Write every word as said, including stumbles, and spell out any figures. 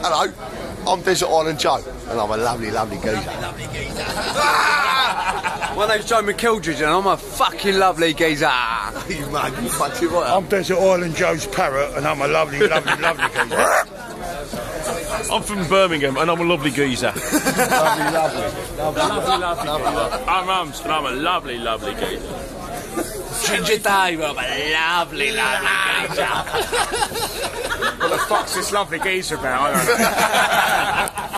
Hello, I'm Desert Island Joe, and I'm a lovely, lovely geezer. Lovely, lovely geezer. My name's Joe McKildridge, and I'm a fucking lovely geezer. You mate, you fucking right. I'm Desert Island Joe's parrot, and I'm a lovely, lovely, lovely geezer. I'm from Birmingham, and I'm a lovely geezer. Lovely, lovely. Lovely, lovely, lovely geezer. I'm Rams, and I'm a lovely, lovely geezer. Ginger Dave, I'm a lovely, lovely geezer. What the fuck's this lovely geezer about? I don't know.